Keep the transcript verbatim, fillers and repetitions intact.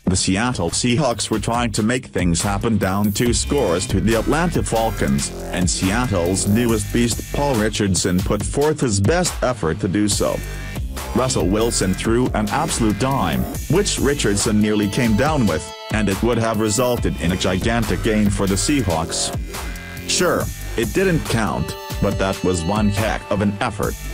The Seattle Seahawks were trying to make things happen, down two scores to the Atlanta Falcons, and Seattle's newest beast Paul Richardson put forth his best effort to do so. Russell Wilson threw an absolute dime, which Richardson nearly came down with, and it would have resulted in a gigantic gain for the Seahawks. Sure, it didn't count, but that was one heck of an effort.